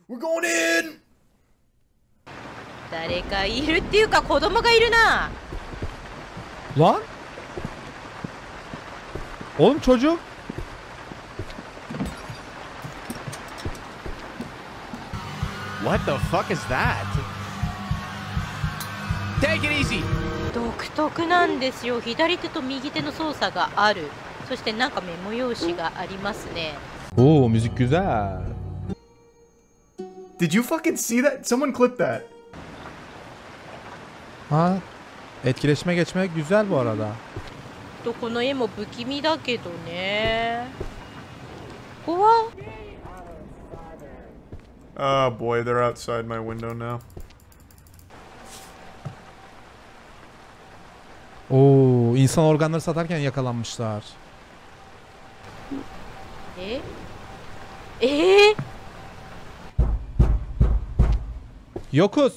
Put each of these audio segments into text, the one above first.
We're going in! 誰かいるっていうか子供がいるな。 Lan? Oğlum çocuk. What the fuck is that? Take it easy. 独特なんですよ。左手と右手の操作がある。そしてなんかメモ用紙がありますね。 Oo, müzik güzel. Did you fucking see that? Someone clip that. Ha, etkileşime geçmek güzel bu arada. この絵も不気味だけどね。怖っ。 Oh boy, they're outside my window now. Oo, insan organları satarken yakalanmışlar. え Yokuz.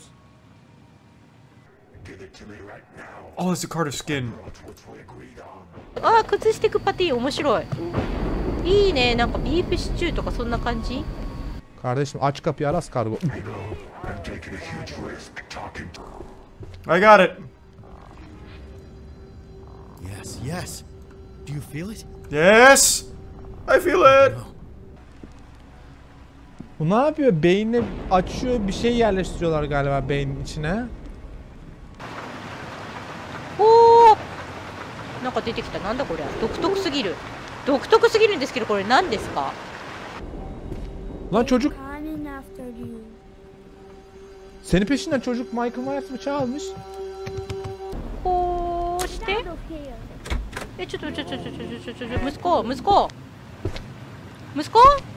Oh, it's a Carter skin. ああ、崩していくパティ面白い。いいね。なんかビーフシチューとかそんな感じ。 Kardeşim aç kapıyı, Aras kargo. I got it. Yes, yes. Do you feel it? Yes! I feel it! Bu ne yapıyor? Beynini açıyor, bir şey yerleştiriyorlar galiba beynin içine. おお、なんか出てきた。なんだこれ。独特すぎる。独特すぎるんですけど、これ何ですか。 Lan çocuk. Senin peşinden çocuk Michael Myers bıçağı almış. こうして。ちょっと息子。息子。